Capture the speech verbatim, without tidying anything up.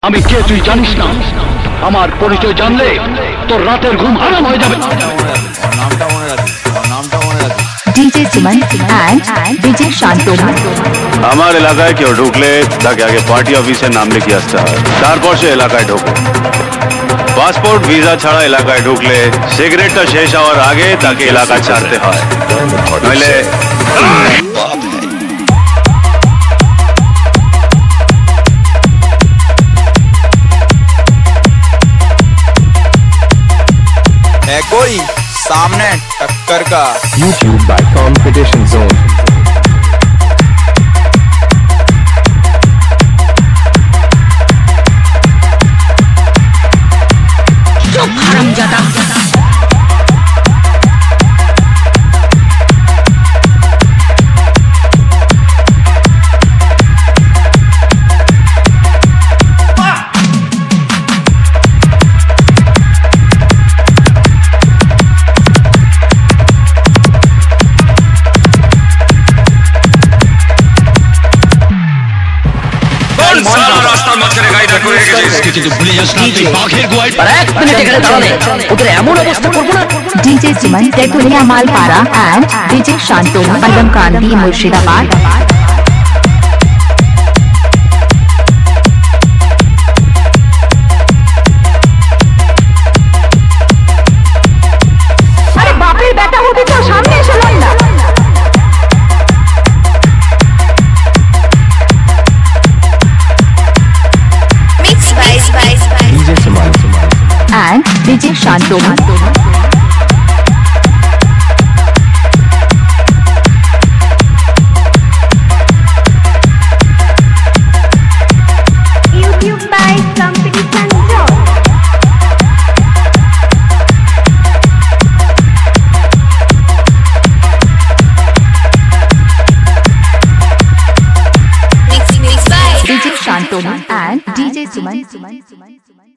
আমি কে তুই জানিস না? আমার পরিচয় জানলে তোর রাতের ঘুম হারাম হয়ে যাবে। নামটা মনে রাখিস, নামটা মনে রাখিস। DJ Suman and DJ Shanto. আমার এলাকায় কেউ ঢুকলে তাকে আগে পার্টি অফিসে নাম লিখে আসতে হয়, তারপর সে এলাকায় ঢোকে। পাসপোর্ট ভিসা ছাড়া এলাকায় ঢুকলে সিগারেটটা শেষ হওয়ার আগে তাকে এলাকা ছাড়তে হয়, নইলে कोई सामने टक्कर का YouTube by Competition Zone। DJ Suman Tetulia Malpara and DJ Shanto Alamkandi Murshidabad. আরে বাপের বেটা হতে তো সামনে এসে লড় না। DJ Suman and DJ Shanto. YouTube by Competition Zone। DJ Shanto and DJ Suman.